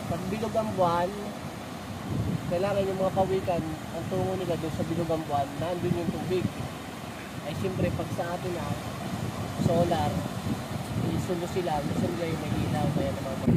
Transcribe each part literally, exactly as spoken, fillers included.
Pag bilog ang buwan, kailangan yung mga kawikan, ang tungo nila doon sa bilog ang buwan, nandun yung tubig. Ay siyempre, pag sa atin na solar, isulo sila, gusto nila yung may ilaw, kaya naman mag-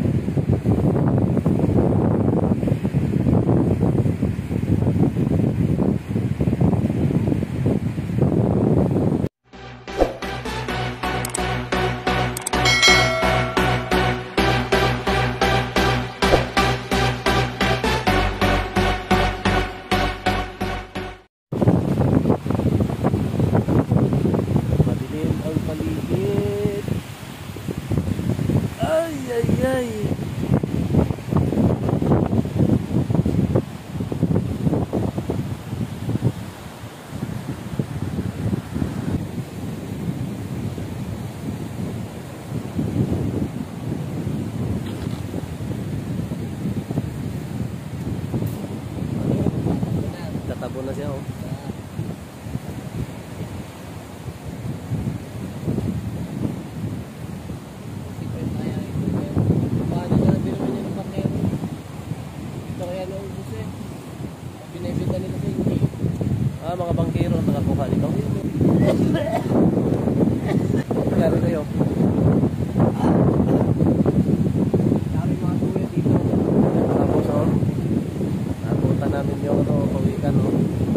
Tatabo na siya, oh. Ah, mga bangkero ang nakakuha nito. Kaya kayo. Dami mga kuya dito. Tapos, oh. Nakuta namin yung ano, pawikan, oh.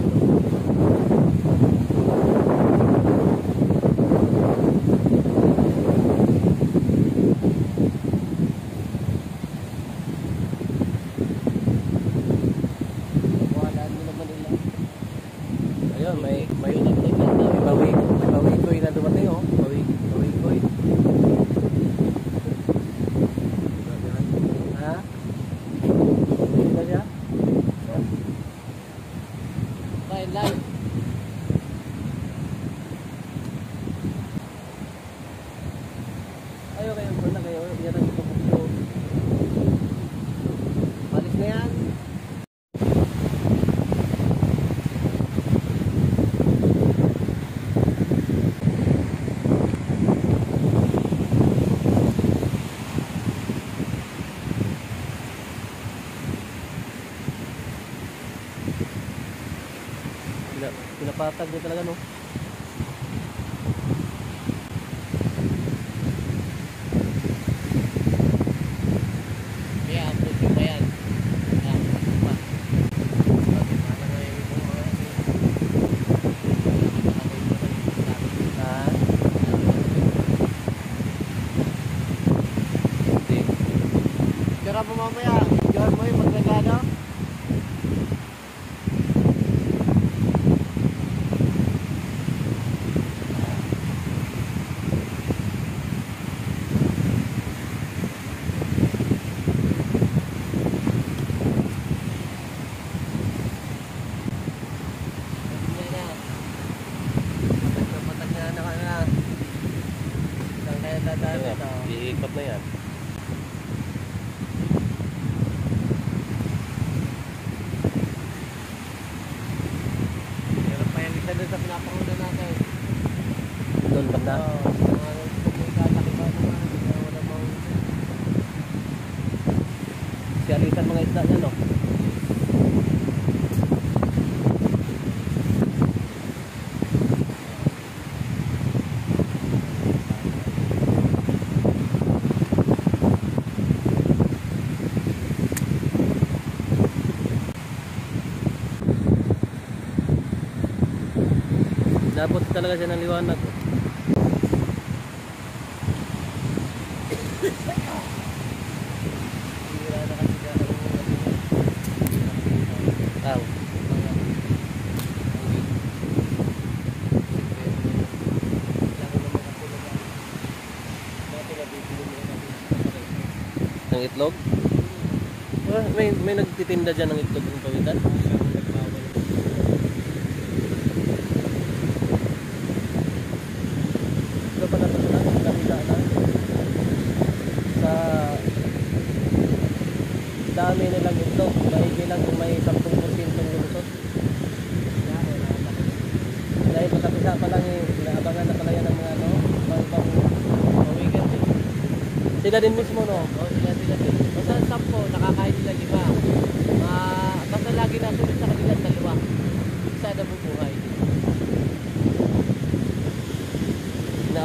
Ayun, may may may bawi, may bawikoy na dumating, oh. Bawi, bawikoy. Ha? Bawi na siya? Line, line. Ayaw kayo, muna kayo. Yan ang ipapukso. Alis na yan. Pinapatag niya talaga, no? Kaya, puti pa yan. Kaya, puti pa. Bakit parang ngayon ito mga Ha? Hindi. Tira mo mamaya. Diyan mo yung magregalo. Iikot na yan. Hirap pa yan isa doon sa pinapakuna natin. Doon ba na? Oo. Si Alisan mga isda niya, no? Dapat talaga siya ng liwanag. Ang ng itlog? Ah, may may nagtitinda diyan ng itlog ng pawikan. Ito pa na ito na, nakita na sa dami nilang itlog, mahigi lang kung may sampung porsyentong lulusot. Dahil pagkapisa pa lang eh, naabangan na pala yan ng mga ano, pang pang pawikan din. Sila din mismo, no? Oo, sila sila din. Basta sampo, nakakain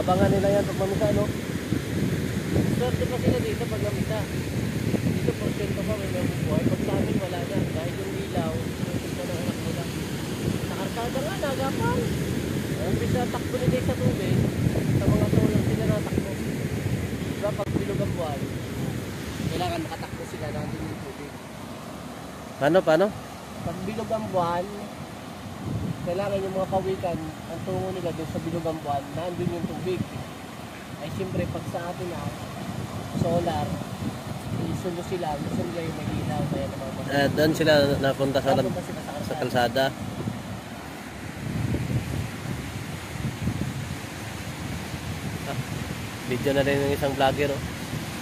Abangan nila yan pag mamisa, no? Swerte pa sila dito pag namita. Dito porsyento pa may mabubuhay. Pag sa amin wala na. Dahil yung ilaw, sinusunod ng anak nila. Sa karkada nga, nagapang. Umpisa takbo nila sa tubig. Sa mga solar sila natakbo. Diba pag bilog ang buwan, kailangan makatakbo sila na hindi yung tubig. Paano, paano? Pag bilog ang buwan, kailangan yung mga kawikan, ang tungo nila doon sa bilog ang buwan, nandun yung tubig. Ay siyempre, pag sa atin na, solar, isulo sila, gusto nila yung may ilaw, kaya naman. Eh, doon sila napunta sa, Napunta sila sa sa kalsada. kalsada. Ah, video na rin ng isang vlogger, oh.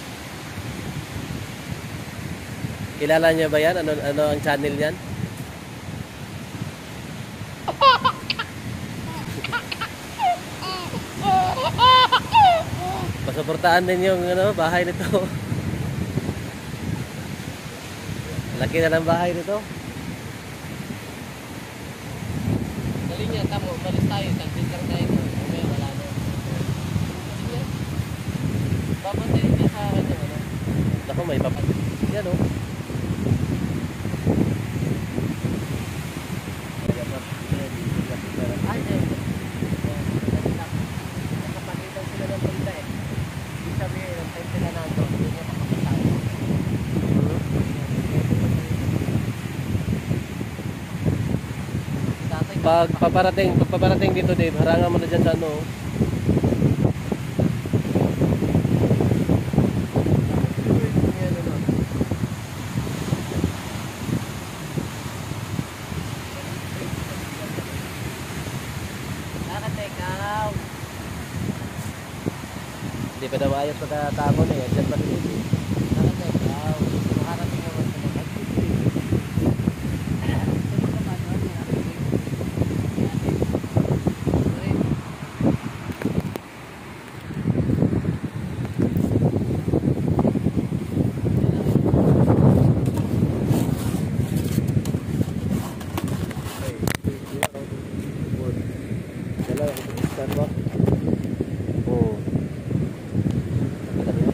Kilala niya ba yan? Ano, ano ang channel yan? Pasuportaan din yung ano, bahay nito. Laki na ng bahay nito. Dali niya, tamo, balis tayo, tagpil lang tayo. Okay, wala na. Sige. Papantayin niya sa akin yung ano. Ako may papat. Yan, oh. Ay, eh. Nakapagitan sila ng punta eh. Ibig sabihin, ang time sila nandun, hindi niya makapasal. Tatay, Pag paparating, pag paparating dito, Dave, harangan mo na dyan sa ano. oh. Nakatekaw. Hindi pa daw ayos pagkatapon eh. Dyan pa rin. Nakatekaw. Makarating naman sila. Dala, stand ba? Oo. Nakita mo yan?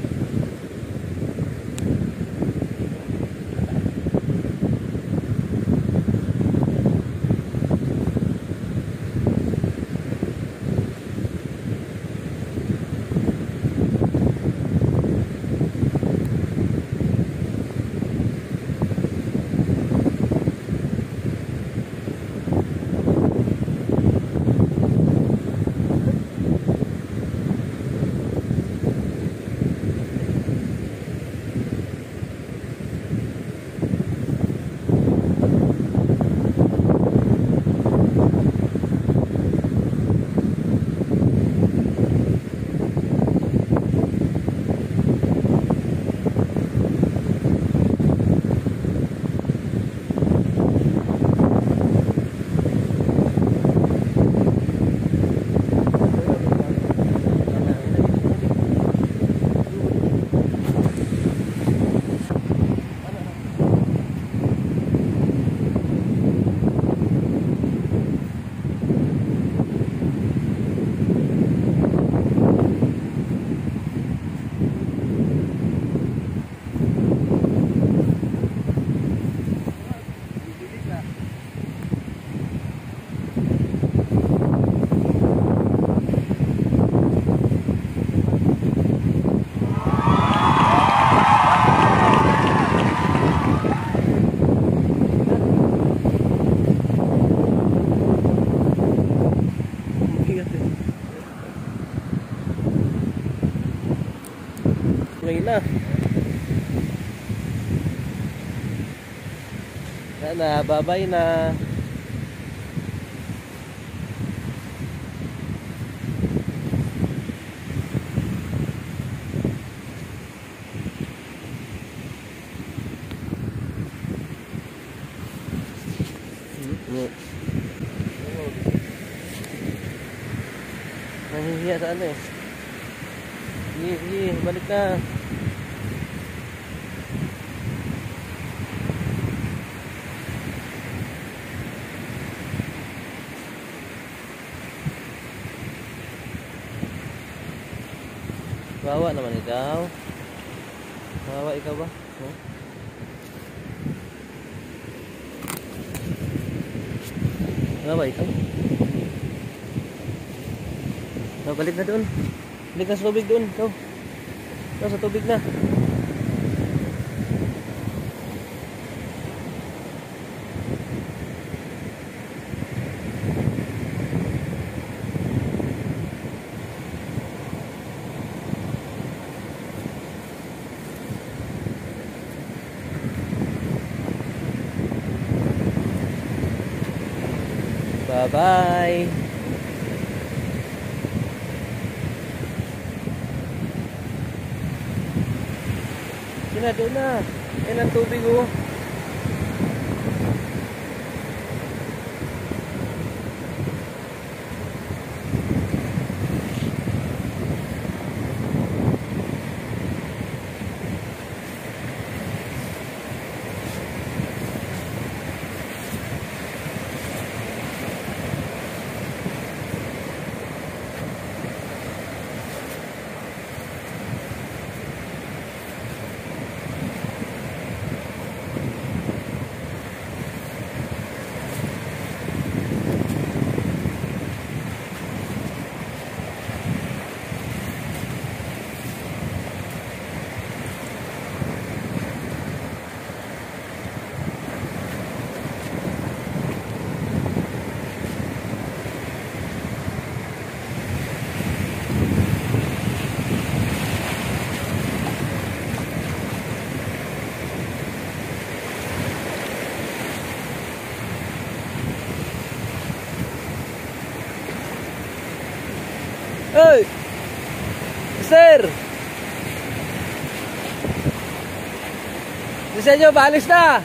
Ngayon na. Na, babay na. Nahihiya sa ano eh. Sige, sige, balik na. Bawa naman ikaw. Bawa ikaw ba? No? Bawa ikaw. No, balik na doon. Balik na sa tubig doon. Ikaw. Ikaw sa tubig na. Bye-bye. Sina doon na. Yan ang tubig oh. Hey! Sir! Disenyo, baalis na!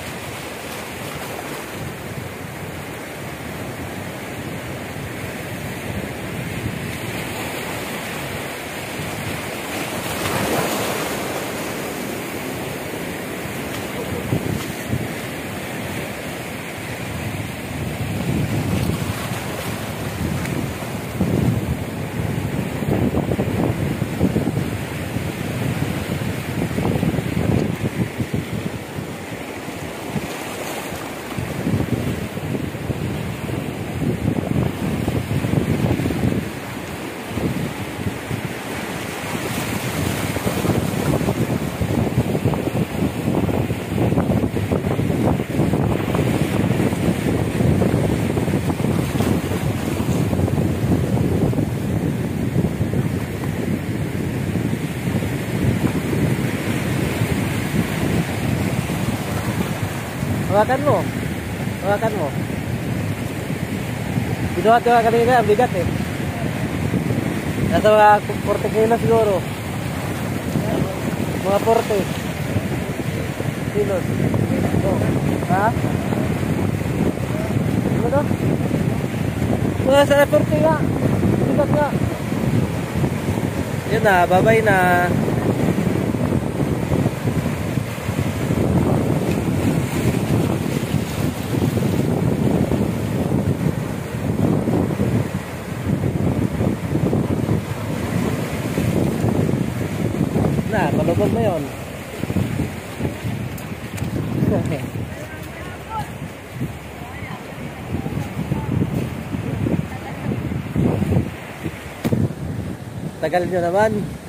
Hawakan mo. Hawakan mo. Binuhat ka kanina, ang bigat eh. Nasa mga forty kilos siguro. Mga forty kilos. Oh. Ha? Ano to? Mga sa forty nga. Bigat nga. Yun na, babay na. Na, malubog na yun. Tagal nyo naman.